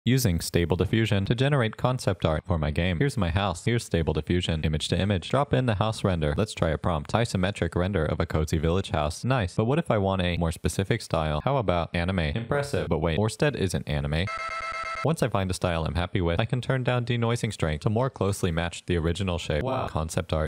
Using Stable Diffusion to generate concept art for my game. Here's my house. Here's Stable Diffusion. Image to image. Drop in the house render. Let's try a prompt. Isometric render of a cozy village house. Nice. But what if I want a more specific style? How about anime? Impressive. But wait, Orsted isn't anime. Once I find a style I'm happy with, I can turn down denoising strength to more closely match the original shape. Wow. Concept art.